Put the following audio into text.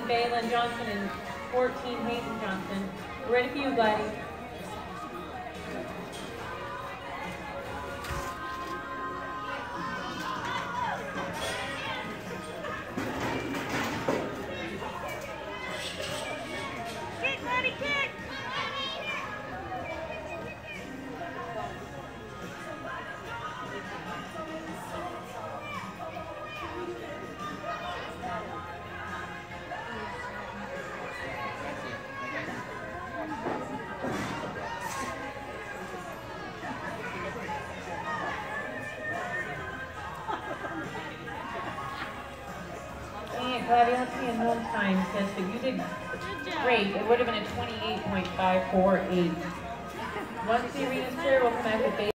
Balin Johnson and 14 Hayden Johnson. We're ready for you, Gladdy. Kick, Gladdy, kick! Gladdy, let's see in home time says that you did great. It would have been a 28.548. Once the arena's clear, we'll come back with